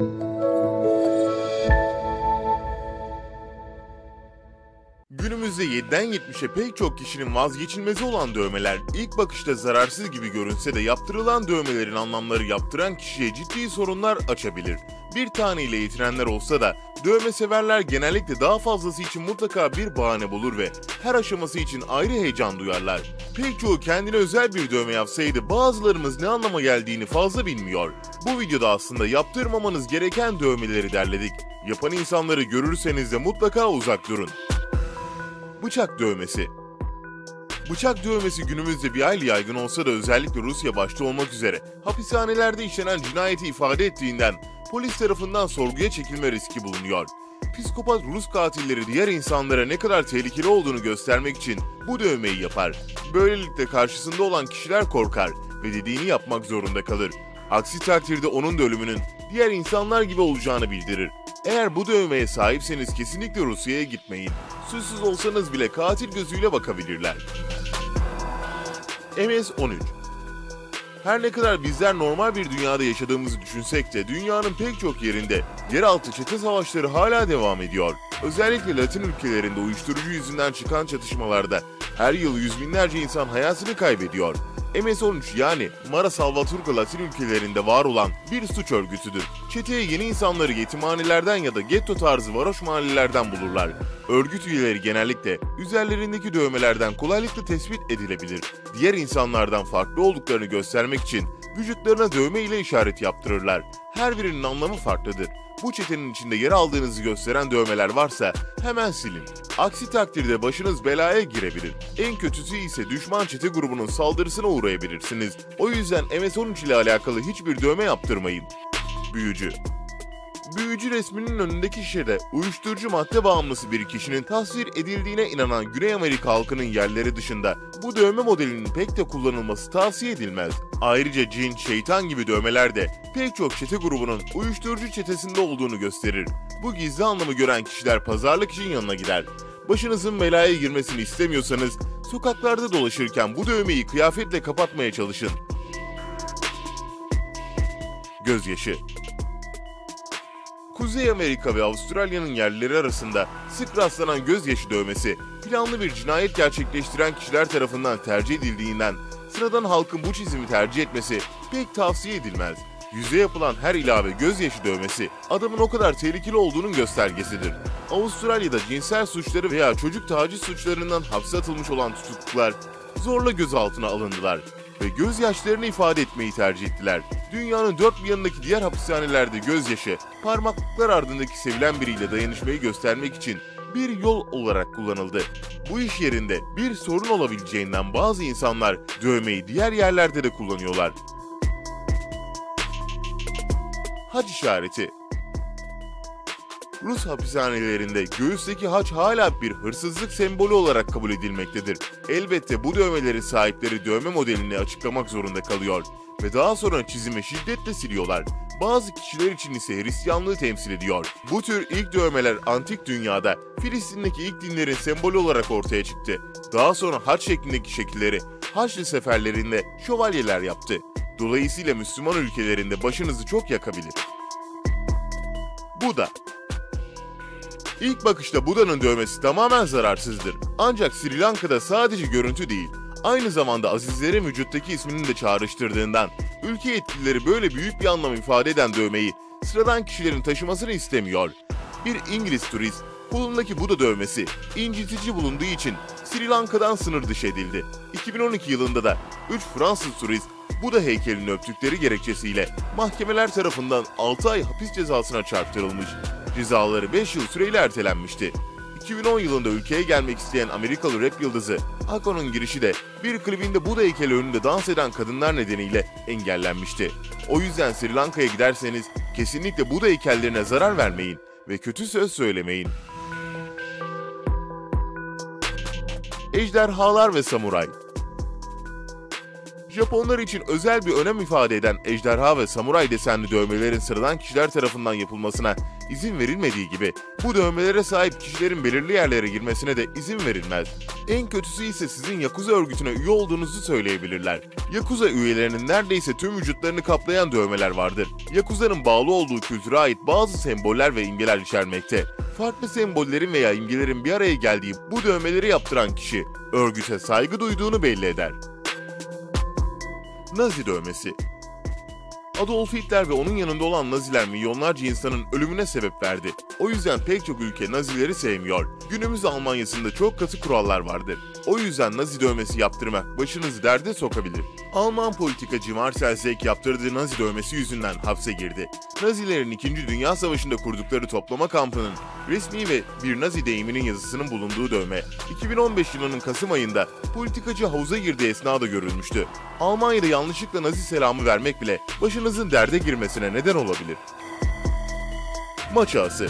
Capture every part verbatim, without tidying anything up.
Günümüzde yediden yetmişe pek çok kişinin vazgeçilmezi olan dövmeler ilk bakışta zararsız gibi görünse de yaptırılan dövmelerin anlamları yaptıran kişiye ciddi sorunlar açabilir. Bir taneyle yetinenler olsa da dövme severler genellikle daha fazlası için mutlaka bir bahane bulur ve her aşaması için ayrı heyecan duyarlar. Pek çoğu kendine özel bir dövme yapsaydı bazılarımız ne anlama geldiğini fazla bilmiyor. Bu videoda aslında yaptırmamanız gereken dövmeleri derledik. Yapan insanları görürseniz de mutlaka uzak durun. Bıçak dövmesi. Bıçak dövmesi günümüzde bir hayli yaygın olsa da özellikle Rusya başta olmak üzere hapishanelerde işlenen cinayeti ifade ettiğinden polis tarafından sorguya çekilme riski bulunuyor. Psikopat Rus katilleri diğer insanlara ne kadar tehlikeli olduğunu göstermek için bu dövmeyi yapar. Böylelikle karşısında olan kişiler korkar ve dediğini yapmak zorunda kalır. Aksi takdirde onun da ölümünün diğer insanlar gibi olacağını bildirir. Eğer bu dövmeye sahipseniz kesinlikle Rusya'ya gitmeyin. Suçsuz olsanız bile katil gözüyle bakabilirler. M S on üç. Her ne kadar bizler normal bir dünyada yaşadığımızı düşünsek de dünyanın pek çok yerinde yeraltı çete savaşları hala devam ediyor. Özellikle Latin ülkelerinde uyuşturucu yüzünden çıkan çatışmalarda her yıl yüz binlerce insan hayatını kaybediyor. M S on üç yani Mara Salvatrucha Latin ülkelerinde var olan bir suç örgütüdür. Çeteye yeni insanları yetimhanelerden ya da getto tarzı varoş mahallelerden bulurlar. Örgüt üyeleri genellikle üzerlerindeki dövmelerden kolaylıkla tespit edilebilir. Diğer insanlardan farklı olduklarını göstermek için vücutlarına dövme ile işaret yaptırırlar. Her birinin anlamı farklıdır. Bu çetenin içinde yer aldığınızı gösteren dövmeler varsa hemen silin. Aksi takdirde başınız belaya girebilir. En kötüsü ise düşman çete grubunun saldırısına uğrayabilirsiniz. O yüzden M S on üç ile alakalı hiçbir dövme yaptırmayın. Büyücü. Büyücü resminin önündeki şişede uyuşturucu madde bağımlısı bir kişinin tasvir edildiğine inanan Güney Amerika halkının yerleri dışında bu dövme modelinin pek de kullanılması tavsiye edilmez. Ayrıca cin, şeytan gibi dövmeler de pek çok çete grubunun uyuşturucu çetesinde olduğunu gösterir. Bu gizli anlamı gören kişiler pazarlık için yanına gider. Başınızın belaya girmesini istemiyorsanız sokaklarda dolaşırken bu dövmeyi kıyafetle kapatmaya çalışın. Gözyaşı. Kuzey Amerika ve Avustralya'nın yerlileri arasında sık rastlanan gözyaşı dövmesi, planlı bir cinayet gerçekleştiren kişiler tarafından tercih edildiğinden sıradan halkın bu çizimi tercih etmesi pek tavsiye edilmez. Yüze yapılan her ilave gözyaşı dövmesi adamın o kadar tehlikeli olduğunun göstergesidir. Avustralya'da cinsel suçları veya çocuk taciz suçlarından hapse atılmış olan tutuklular zorla gözaltına alındılar ve gözyaşlarını ifade etmeyi tercih ettiler. Dünyanın dört bir yanındaki diğer hapishanelerde gözyaşı, parmaklıklar ardındaki sevilen biriyle dayanışmayı göstermek için bir yol olarak kullanıldı. Bu iş yerinde bir sorun olabileceğinden bazı insanlar dövmeyi diğer yerlerde de kullanıyorlar. Haç işareti. Rus hapishanelerinde göğüsteki haç hala bir hırsızlık sembolü olarak kabul edilmektedir. Elbette bu dövmelerin sahipleri dövme modelini açıklamak zorunda kalıyor ve daha sonra çizimi şiddetle siliyorlar. Bazı kişiler için ise Hristiyanlığı temsil ediyor. Bu tür ilk dövmeler antik dünyada Filistin'deki ilk dinlerin sembolü olarak ortaya çıktı. Daha sonra haç şeklindeki şekilleri Haçlı seferlerinde şövalyeler yaptı. Dolayısıyla Müslüman ülkelerinde başınızı çok yakabilir. Buda. İlk bakışta Buda'nın dövmesi tamamen zararsızdır. Ancak Sri Lanka'da sadece görüntü değil, aynı zamanda azizlerin vücuttaki ismini de çağrıştırdığından ülke yetkilileri böyle büyük bir anlam ifade eden dövmeyi sıradan kişilerin taşımasını istemiyor. Bir İngiliz turist, kolundaki Buda dövmesi incitici bulunduğu için Sri Lanka'dan sınır dışı edildi. iki bin on iki yılında da üç Fransız turist Buda heykelini öptükleri gerekçesiyle mahkemeler tarafından altı ay hapis cezasına çarptırılmış. Cezaları beş yıl süreyle ertelenmişti. iki bin on yılında ülkeye gelmek isteyen Amerikalı rap yıldızı Ako'nun girişi de bir klibinde Buda heykeli önünde dans eden kadınlar nedeniyle engellenmişti. O yüzden Sri Lanka'ya giderseniz kesinlikle Buda heykellerine zarar vermeyin ve kötü söz söylemeyin. Ejderhalar ve samuray. Japonlar için özel bir önem ifade eden ejderha ve samuray desenli dövmelerin sıradan kişiler tarafından yapılmasına izin verilmediği gibi bu dövmelere sahip kişilerin belirli yerlere girmesine de izin verilmez. En kötüsü ise sizin Yakuza örgütüne üye olduğunuzu söyleyebilirler. Yakuza üyelerinin neredeyse tüm vücutlarını kaplayan dövmeler vardır. Yakuza'nın bağlı olduğu kültüre ait bazı semboller ve imgeler içermekte. Farklı sembollerin veya imgelerin bir araya geldiği bu dövmeleri yaptıran kişi örgüte saygı duyduğunu belli eder. Nazi dövmesi. Adolf Hitler ve onun yanında olan Naziler milyonlarca insanın ölümüne sebep verdi. O yüzden pek çok ülke Nazileri sevmiyor. Günümüz Almanya'sında çok katı kurallar vardır. O yüzden Nazi dövmesi yaptırmak başınızı derde sokabilir. Alman politikacı Marcel Zek yaptırdığı Nazi dövmesi yüzünden hapse girdi. Nazilerin İkinci Dünya Savaşı'nda kurdukları toplama kampının resmi ve bir Nazi deyiminin yazısının bulunduğu dövme, iki bin on beş yılının Kasım ayında politikacı havuza girdiği esnada görülmüştü. Almanya'da yanlışlıkla Nazi selamı vermek bile başınızın derde girmesine neden olabilir. Maç ağası.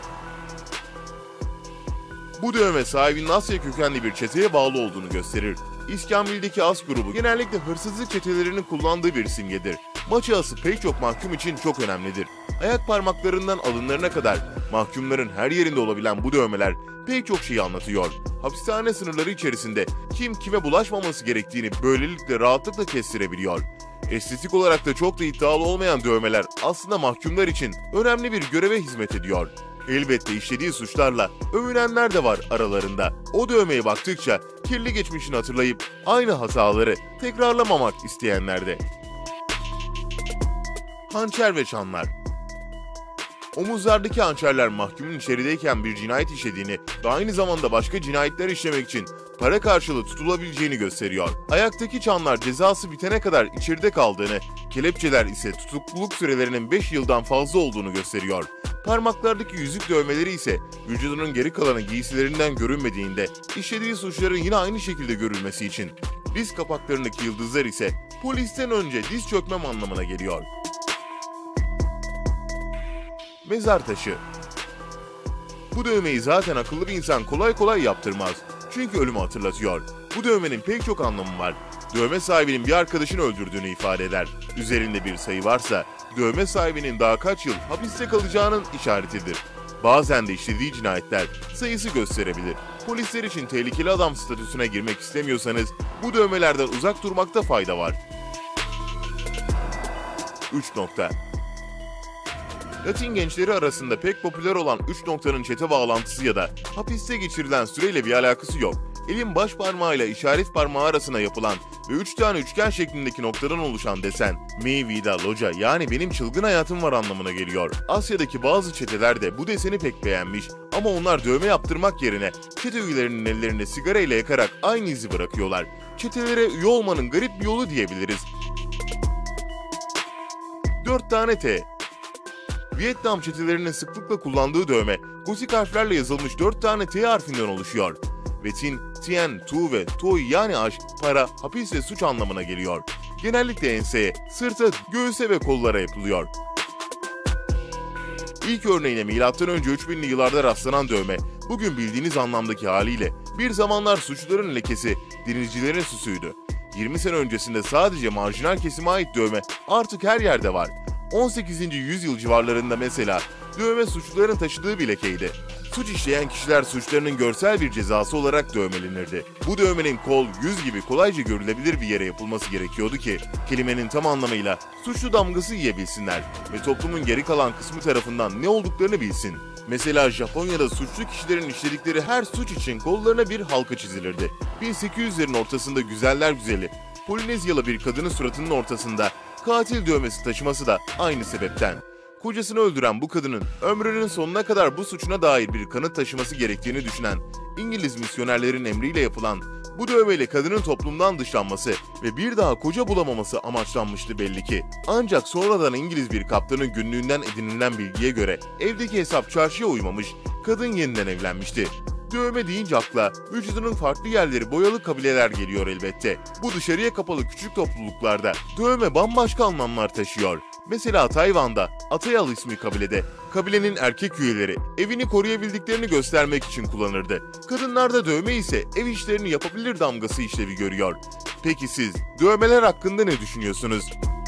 Bu dövme sahibinin Asya kökenli bir çeteye bağlı olduğunu gösterir. İskambil'deki as grubu genellikle hırsızlık çetelerinin kullandığı bir simgedir. Maç ağası pek çok mahkum için çok önemlidir. Ayak parmaklarından alınlarına kadar mahkumların her yerinde olabilen bu dövmeler pek çok şeyi anlatıyor. Hapishane sınırları içerisinde kim kime bulaşmaması gerektiğini böylelikle rahatlıkla kestirebiliyor. Estetik olarak da çok da iddialı olmayan dövmeler aslında mahkumlar için önemli bir göreve hizmet ediyor. Elbette işlediği suçlarla övünenler de var aralarında. O dövmeye baktıkça kirli geçmişini hatırlayıp aynı hataları tekrarlamamak isteyenler de. Hançer ve çanlar. Omuzlardaki hançerler mahkumun içerideyken bir cinayet işlediğini ve aynı zamanda başka cinayetler işlemek için para karşılığı tutulabileceğini gösteriyor. Ayaktaki çanlar cezası bitene kadar içeride kaldığını, kelepçeler ise tutukluluk sürelerinin beş yıldan fazla olduğunu gösteriyor. Parmaklardaki yüzük dövmeleri ise vücudunun geri kalanı giysilerinden görünmediğinde işlediği suçların yine aynı şekilde görülmesi için. Diz kapaklarındaki yıldızlar ise polisten önce diz çökmem anlamına geliyor. Mezar taşı. Bu dövmeyi zaten akıllı bir insan kolay kolay yaptırmaz. Çünkü ölümü hatırlatıyor. Bu dövmenin pek çok anlamı var. Dövme sahibinin bir arkadaşını öldürdüğünü ifade eder. Üzerinde bir sayı varsa dövme sahibinin daha kaç yıl hapiste kalacağının işaretidir. Bazen de işlediği cinayetler sayısı gösterebilir. Polisler için tehlikeli adam statüsüne girmek istemiyorsanız bu dövmelerden uzak durmakta fayda var. üç nokta. Latin gençleri arasında pek popüler olan üç noktanın çete bağlantısı ya da hapiste geçirilen süreyle bir alakası yok. Elin baş parmağıyla işaret parmağı arasına yapılan ve üç tane üçgen şeklindeki noktadan oluşan desen, Mi Vida Loca yani benim çılgın hayatım var anlamına geliyor. Asya'daki bazı çeteler de bu deseni pek beğenmiş ama onlar dövme yaptırmak yerine çete üyelerinin ellerine sigara ile yakarak aynı izi bırakıyorlar. Çetelere üye olmanın garip bir yolu diyebiliriz. dört tane T. Vietnam çetelerinin sıklıkla kullandığı dövme, gotik harflerle yazılmış dört tane T harfinden oluşuyor. Vetin, Tien, Tu ve Toy yani aşk, para, hapis ve suç anlamına geliyor. Genellikle enseye, sırta, göğüse ve kollara yapılıyor. İlk örneğine milattan önce üç binli yıllarda rastlanan dövme, bugün bildiğiniz anlamdaki haliyle bir zamanlar suçluların lekesi, denizcilerin süsüydü. yirmi sene öncesinde sadece marjinal kesime ait dövme artık her yerde var. on sekizinci yüzyıl civarlarında mesela dövme suçluların taşıdığı bir lekeydi. Suç işleyen kişiler suçlarının görsel bir cezası olarak dövmelenirdi. Bu dövmenin kol, yüz gibi kolayca görülebilir bir yere yapılması gerekiyordu ki kelimenin tam anlamıyla suçlu damgası yiyebilsinler ve toplumun geri kalan kısmı tarafından ne olduklarını bilsin. Mesela Japonya'da suçlu kişilerin işledikleri her suç için kollarına bir halka çizilirdi. bin sekiz yüzlerin ortasında güzeller güzeli, Polinezyalı bir kadının suratının ortasında katil dövmesi taşıması da aynı sebepten. Kocasını öldüren bu kadının ömrünün sonuna kadar bu suçuna dair bir kanıt taşıması gerektiğini düşünen İngiliz misyonerlerin emriyle yapılan bu dövmeyle kadının toplumdan dışlanması ve bir daha koca bulamaması amaçlanmıştı belli ki. Ancak sonradan İngiliz bir kaptanın günlüğünden edinilen bilgiye göre evdeki hesap çarşıya uymamış, kadın yeniden evlenmişti. Dövme deyince akla vücudunun farklı yerleri boyalı kabileler geliyor elbette. Bu dışarıya kapalı küçük topluluklarda dövme bambaşka anlamlar taşıyor. Mesela Tayvan'da Atayal ismi kabilede kabilenin erkek üyeleri evini koruyabildiklerini göstermek için kullanırdı. Kadınlarda dövme ise ev işlerini yapabilir damgası işlevi görüyor. Peki siz dövmeler hakkında ne düşünüyorsunuz?